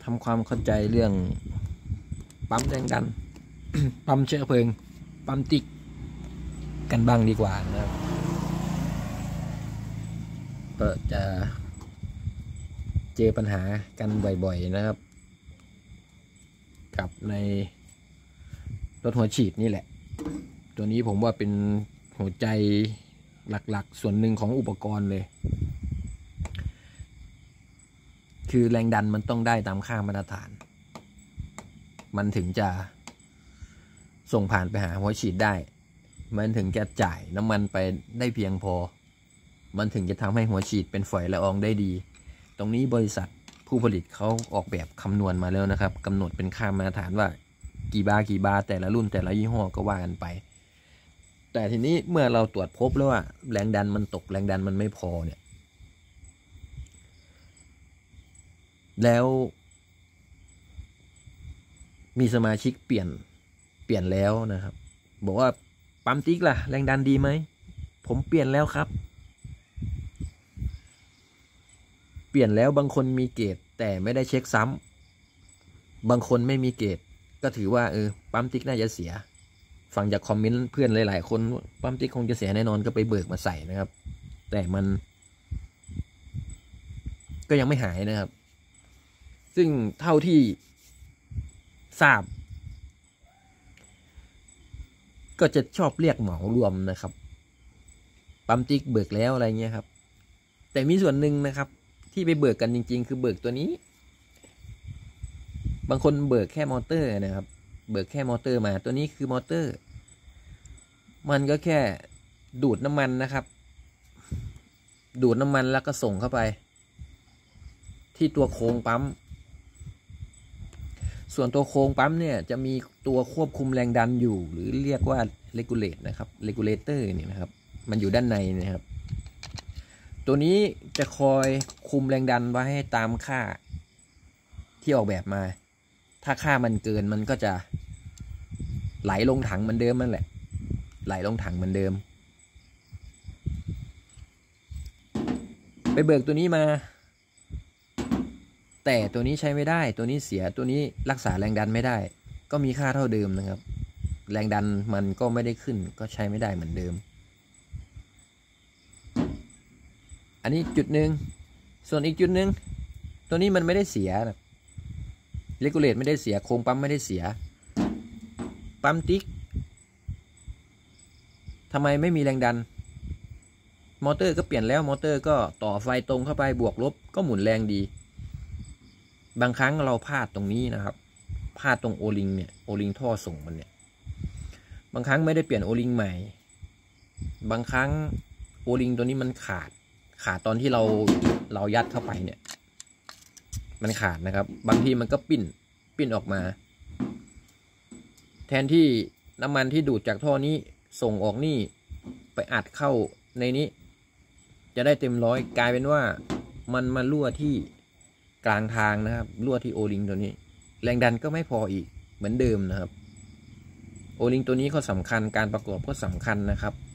ำความเข้าใจเรื่องปั๊มแรงดัน ปั๊มเชื้อเพลิงปั๊มติ๊กกันบ้างดีกว่านะครับก็จะเจอปัญหากันบ่อยๆนะครับกับในรถหัวฉีดนี่แหละตัวนี้ผมว่าเป็นหัวใจหลักๆส่วนหนึ่งของอุปกรณ์เลยคือแรงดันมันต้องได้ตามค่ามาตรฐานมันถึงจะส่งผ่านไปหาหัวฉีดได้มันถึงจะจ่ายน้ำมันไปได้เพียงพอมันถึงจะทำให้หัวฉีดเป็นฝอยละอองได้ดีตรงนี้บริษัทผู้ผลิตเขาออกแบบคำนวณมาแล้วนะครับกำหนดเป็นค่ามาตรฐานว่ากี่บาร์แต่ละรุ่นแต่ละยี่ห้อก็ว่ากันไปแต่ทีนี้เมื่อเราตรวจพบแล้วว่าแรงดันมันตกแรงดันมันไม่พอเนี่ยแล้วมีสมาชิกเปลี่ยนแล้วนะครับบอกว่าปั๊มติ๊กล่ะแรงดันดีไหมผมเปลี่ยนแล้วครับเปลี่ยนแล้วบางคนมีเกรดแต่ไม่ได้เช็คซ้ำบางคนไม่มีเกรดก็ถือว่าปั๊มติ๊กน่าจะเสียฟังจากคอมเมนต์เพื่อนหลายๆคนปั๊มติ๊กคงจะเสียแน่นอนก็ไปเบิกมาใส่นะครับแต่มันก็ยังไม่หายนะครับซึ่งเท่าที่ทราบก็จะชอบเรียกเหมารวมนะครับปั๊มติ๊กเบิกแล้วอะไรเงี้ยครับแต่มีส่วนหนึ่งนะครับที่ไปเบิกกันจริงๆคือเบิกตัวนี้บางคนเบิกแค่มอเตอร์นะครับเบิกแค่มอเตอร์มาตัวนี้คือมอเตอร์มันก็แค่ดูดน้ำมันนะครับดูดน้ำมันแล้วก็ส่งเข้าไปที่ตัวโครงปั๊มส่วนตัวโครงปั๊มเนี่ยจะมีตัวควบคุมแรงดันอยู่หรือเรียกว่า regulate นะครับ regulator เนี่ยนะครับมันอยู่ด้านในนะครับตัวนี้จะคอยคุมแรงดันไว้ให้ตามค่าที่ออกแบบมาถ้าค่ามันเกินมันก็จะไหลลงถังเหมือนเดิมนั่นแหละไหลลงถังเหมือนเดิมไปเบิกตัวนี้มาแต่ตัวนี้ใช้ไม่ได้ตัวนี้เสียตัวนี้รักษาแรงดันไม่ได้ก็มีค่าเท่าเดิมนะครับแรงดันมันก็ไม่ได้ขึ้นก็ใช้ไม่ได้เหมือนเดิมอันนี้จุดหนึ่งส่วนอีกจุดหนึ่งตัวนี้มันไม่ได้เสียนะเรกูเลตไม่ได้เสียโครงปั๊มไม่ได้เสียปั๊มติ๊กทำไมไม่มีแรงดันมอเตอร์ก็เปลี่ยนแล้วมอเตอร์ก็ต่อไฟตรงเข้าไปบวกลบก็หมุนแรงดีบางครั้งเราพลาดตรงนี้นะครับพลาดตรงโอลิงเนี่ยโอลิงท่อส่งมันเนี่ยบางครั้งไม่ได้เปลี่ยนโอลิงใหม่บางครั้งโอลิงตัวนี้มันขาดตอนที่เรายัดเข้าไปเนี่ยมันขาดนะครับบางทีมันก็ปิ้นออกมาแทนที่น้ำมันที่ดูดจากท่อนี้ส่งออกนี่ไปอัดเข้าในนี้จะได้เต็มร้อยกลายเป็นว่ามันมารั่วที่กลางทางนะครับรั่วที่โอลิงตัวนี้แรงดันก็ไม่พออีกเหมือนเดิมนะครับโอลิงตัวนี้ก็สำคัญการประกอบก็สำคัญนะครับ